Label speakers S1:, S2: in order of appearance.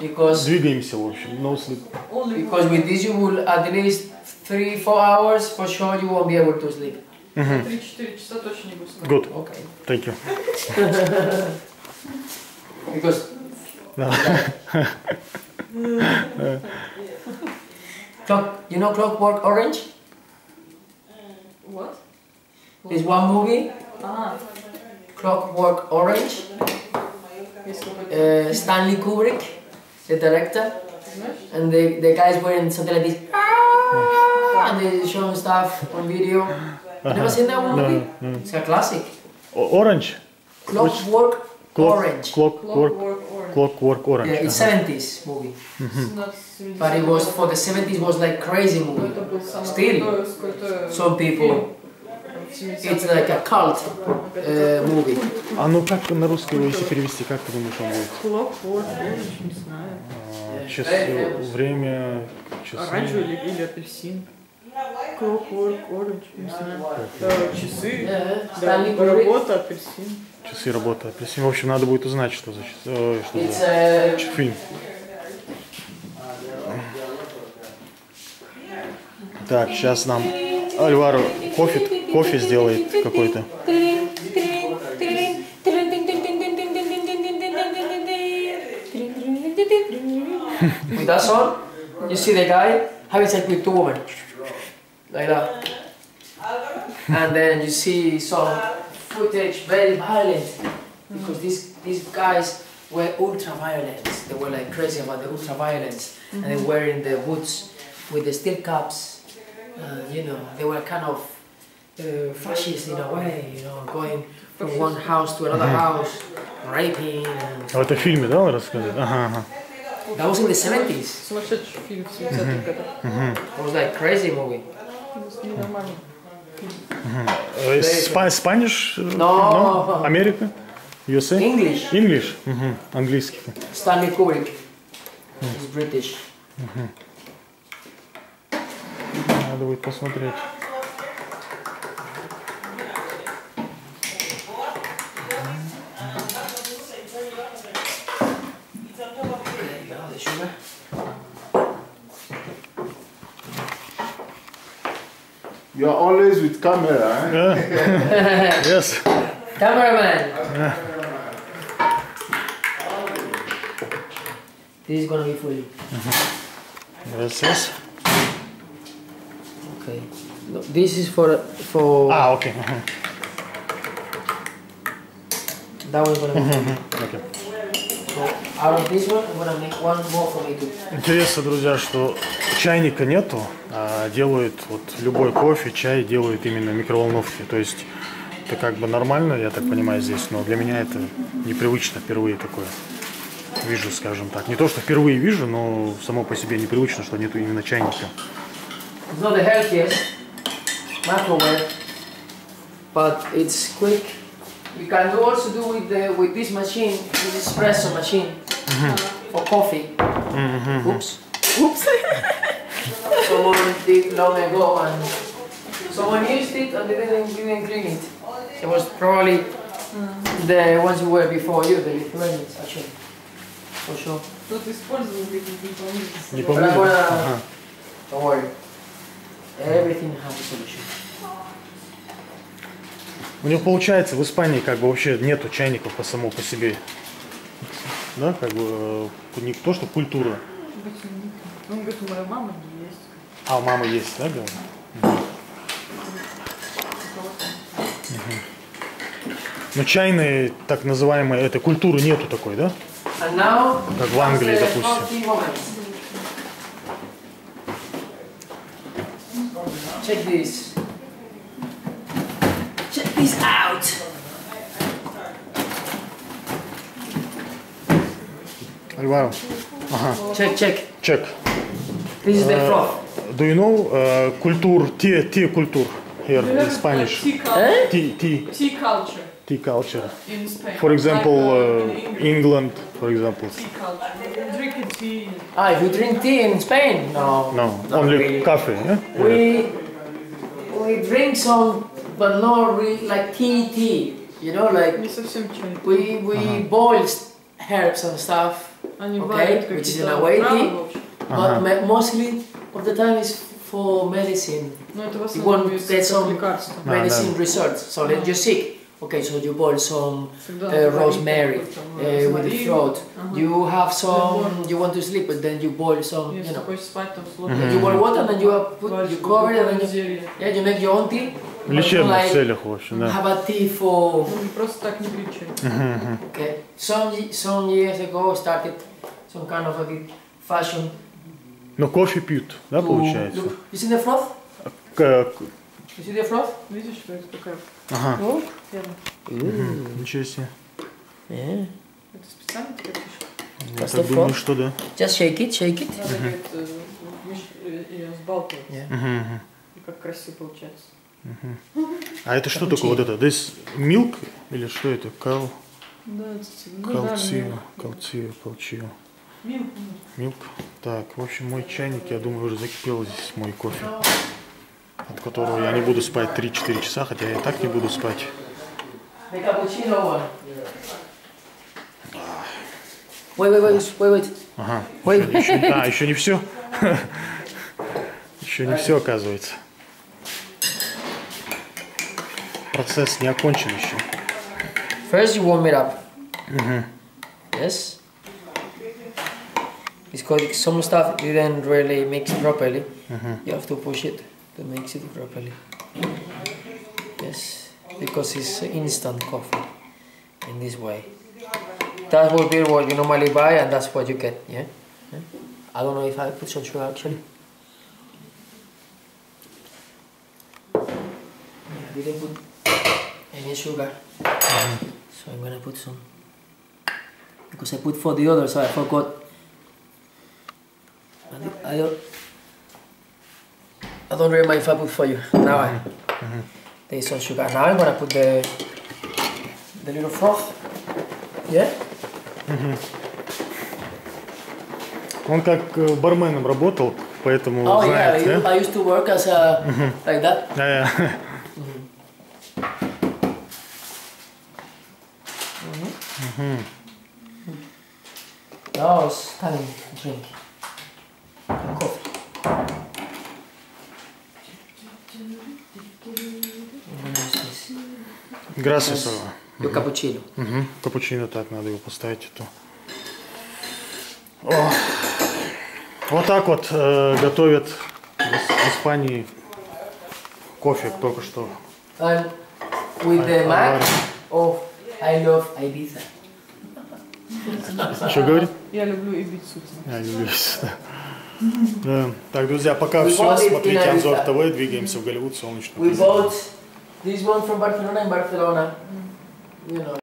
S1: Because
S2: Двигаемся, в общем, no sleep.
S1: because with this you will at least 3-4 hours for sure you won't be able to sleep.
S3: 3-4 часа точно не буду спать.
S2: Good,
S1: Okay.
S2: thank you.
S1: Because you know Clockwork Orange?
S3: What?
S1: There's one movie,
S3: Ага.
S1: Clockwork Orange.
S3: Есть какой-то...
S1: Stanley Kubrick, the director,
S3: Знаешь?
S1: and the guys wearing something like this, and they showing stuff on video. Never seen that movie?
S2: No.
S1: It's a classic.
S2: Orange?
S1: Clockwork Orange.
S2: Clockwork Orange.
S1: Yeah, it's 70s movie. But it was for the 70s was like crazy movie. Still, some people, it's like a cult movie.
S2: А ну как на русский его если перевести, как ты думаешь он будет?
S3: Clockwork Orange, не знаю.
S2: Часы, время, часы.
S3: Оранжевый или апельсин. Clockwork Orange, не знаю. Часы,
S1: Stanley
S3: да,
S1: Kubrick.
S3: работа, апельсин.
S2: Часы работы. В общем, надо будет узнать, что за часы. Что
S1: It's
S2: за фильм. Так, сейчас нам Альваро кофе сделает какой-то.
S1: With that song, you see the guy having sex with two women, like that, and then you see some footage very violent because these guys were ultra violent. They were like crazy about the ultra violence, and they were in the woods with the steel caps. You know, they were kind of fascist in a way. You know, going from one house to another house, raping. And
S2: Это в фильме, да, он рассказывает? Ага.
S1: that was in the 70s.
S3: Сумасшедший фильм в 70-х годах.
S1: It was like crazy movie.
S3: Нормально.
S2: Spanish?
S1: No.
S2: Америка? USA?
S1: English.
S2: English? Английский.
S1: Stanley Kubrick. He's British.
S2: Надо будет посмотреть.
S1: The sugar.
S4: You are always with camera, eh?
S2: Yes.
S1: Cameraman. This is gonna be for you.
S2: Yes.
S1: Okay. No, this is for.
S2: А, окей.
S1: That one's gonna be for you.
S2: Окей.
S1: So out of this one, I'm gonna make one more for me too.
S2: Интересно, друзья, что чайника нету, а делают вот любой кофе, чай делают именно в микроволновке. То есть это как бы нормально, я так понимаю, здесь, но для меня это непривычно, впервые такое вижу, скажем так. Не то, что впервые вижу, но само по себе непривычно, что нету именно чайника.
S1: It's not the healthiest microwave, but it's quick. You can also do with this machine, this espresso machine for coffee. Oops.
S3: Oops.
S1: Someone did long ago and someone used it and they didn't clean it. It was probably the ones who were before you, the Lithuanians actually. For sure.
S3: Кто-то использовал, не помню.
S2: Не
S1: But
S2: помню.
S1: I'm gonna,
S2: Ага.
S1: don't worry. Everything has a solution.
S2: У него получается в Испании как бы вообще нету чайников по само по себе. Да, как бы не то, что культура.
S3: Он говорит, у моей мамы есть.
S2: А у мамы есть, да, говорит? Но чайной, так называемой, этой культуры нету такой, да?
S1: And now,
S2: Как в Англии,
S1: the
S2: допустим.
S1: funky moment. Check this. Check this out.
S2: Альваро. Ага.
S1: Check.
S2: Check.
S1: This is the froth.
S2: Do you know культур, tea culture here in Spanish?
S3: Tea culture.
S2: Tea
S3: Culture
S2: tea culture.
S3: in Spain.
S2: For example,
S3: Like, in
S2: England, for example.
S3: Tea culture. Drinking tea.
S1: Ah, if you drink tea in Spain? No.
S2: No,
S1: not
S2: only
S1: really.
S2: coffee. Yeah?
S1: We drink some, but not really like tea. You know, like
S3: Не совсем чай.
S1: we boil herbs and stuff
S3: Они
S1: okay,
S3: варят
S1: which is in
S3: какие-то
S1: a way
S3: травы,
S1: tea,
S3: в общем.
S1: but mostly of the time is for medicine.
S3: Но это в
S1: You want
S3: основном
S1: to get
S3: как
S1: some
S3: лекарство.
S1: medicine results. So then you're sick. Okay, so you boil some
S3: Всегда варят
S1: rosemary
S3: какой-то
S1: with the
S3: розмарин.
S1: throat.
S3: Ага.
S1: You have some, you want to sleep, but then you boil some, you
S3: Если
S1: know.
S3: хочешь спать, там
S1: You boil water and then you put, you cover it and then you,
S3: зелье.
S1: yeah, you make your own tea.
S2: В лечебных
S1: Like,
S2: целях, в общем, да.
S1: have a tea for,
S3: Ну, просто так не пить чай.
S1: okay. Some years ago started some kind of a fashion.
S2: Но кофе пьют, да,
S1: to
S2: получается?
S1: look- You see the froth?
S2: Как-
S1: You see the froth?
S3: Видишь, что это такая
S2: Ага,
S3: пена?
S2: ничего себе.
S1: Yeah.
S3: Это специально такая фишка.
S2: Я
S1: That's
S2: так
S1: the
S2: думаю,
S1: front.
S2: что да.
S1: Just shake it, shake it.
S3: Надо, говорит, ее сбалтывать.
S1: Yeah.
S3: И как красиво получается.
S2: А это что такое вот это? This milk или что это?
S3: Да,
S2: Калцио. Milk. Так, в общем, мой чайник, я думаю, уже закипел здесь мой кофе, от которого я не буду спать 3-4 часа, хотя я и так не буду спать.
S1: The cappuccino one. Wait.
S2: Ага.
S1: Wait.
S2: Еще не все. Еще не все, оказывается. Процесс не окончен еще.
S1: First you warm it up. Yes. Because some stuff you didn't really mix properly. You have to push it to mix it properly. Yes. Because it's instant coffee in this way. That will be what you normally buy and that's what you get, yeah? Yeah? I don't know if I put some sugar actually. I didn't put any sugar. So I'm gonna put some. Because I put for the other, so I forgot. I don't remember if I put for you. Now there's some sugar. Now I'm gonna put the little froth. Yeah?
S2: Он как барменом работал, поэтому
S1: Oh
S2: знает,
S1: yeah,
S2: да?
S1: I used to work as a like that.
S2: Да.
S1: Now it's time to drink coffee.
S2: Gracias.
S1: Your cappuccino.
S2: Капучино, так, надо его поставить. О. Вот так вот готовят в Испании кофе только что.
S1: And with the mark of I love Ibiza.
S2: Что говорит?
S3: Я люблю Ибицу.
S2: Я люблю это. Да. Так, друзья, пока
S1: We
S2: все.
S1: bought it in
S2: Смотрите
S1: Ibiza.
S2: Анзор ТВ, двигаемся в Голливуд, солнечный
S1: We
S2: президент.
S1: bought this one from Barcelona in Barcelona. You know.